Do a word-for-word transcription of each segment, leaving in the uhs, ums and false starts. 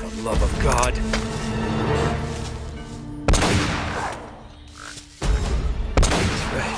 the love of God. That's right.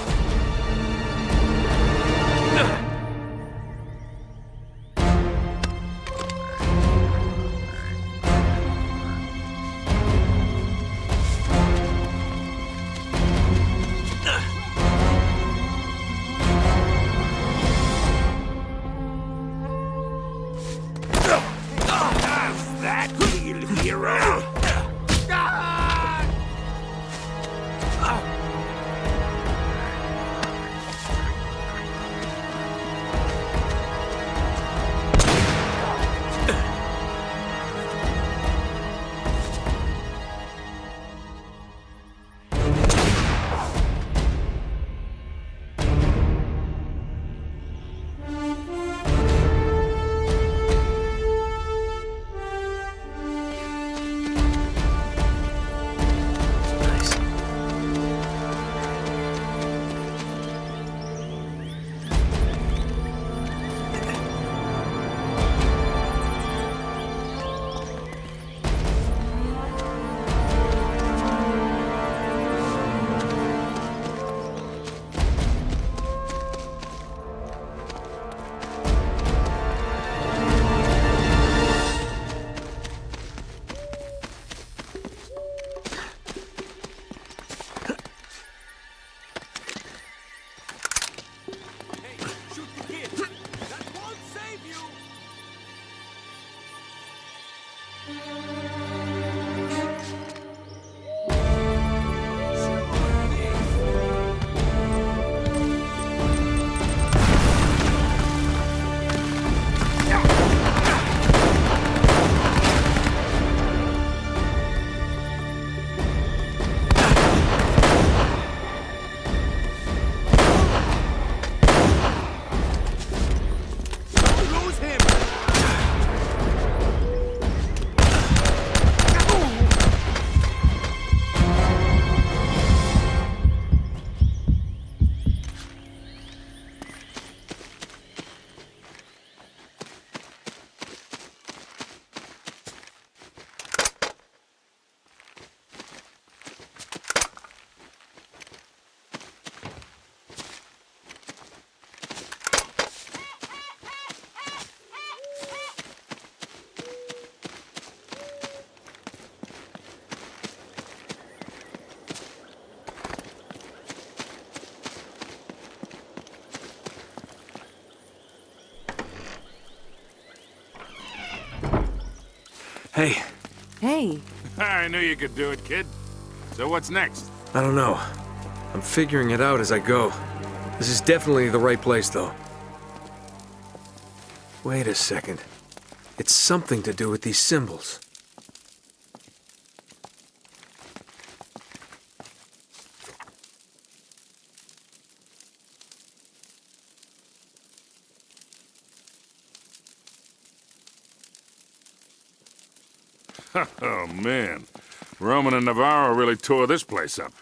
Hey. Hey. I knew you could do it, kid. So what's next? I don't know. I'm figuring it out as I go. This is definitely the right place, though. Wait a second. It's something to do with these symbols. Oh, man. Roman and Navarro really tore this place up.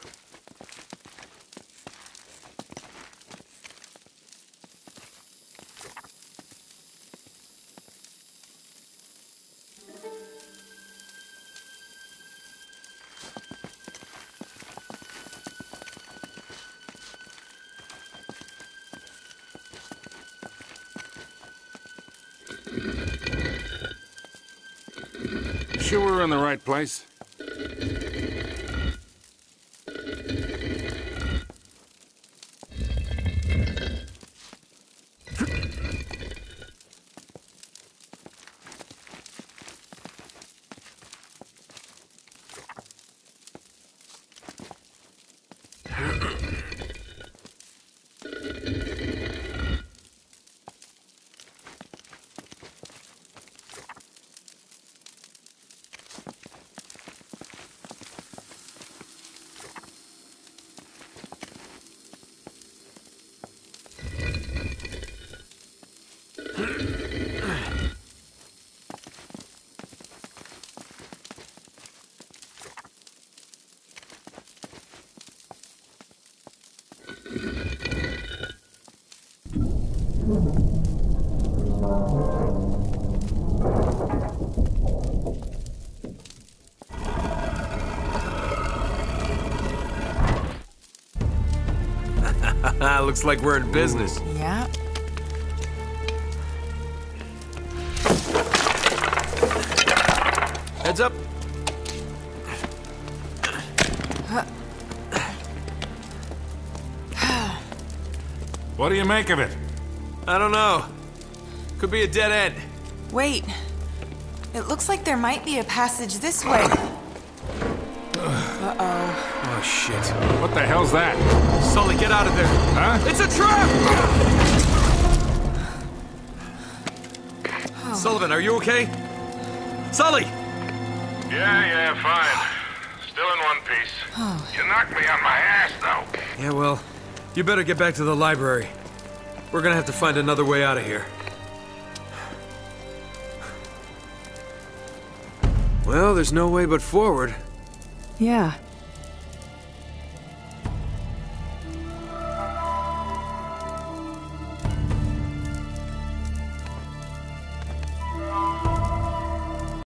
Sure we're in the right place? Looks like we're in business. Yeah. Heads up. What do you make of it? I don't know. Could be a dead end. Wait. It looks like there might be a passage this way. Uh-oh. Oh, shit. What the hell's that? Sully, get out of there. Huh? It's a trap! Oh. Sullivan, are you okay? Sully! Yeah, yeah, fine. Still in one piece. Oh. You knocked me on my ass, though. Yeah, well, you better get back to the library. We're gonna have to find another way out of here. Well, there's no way but forward. Yeah.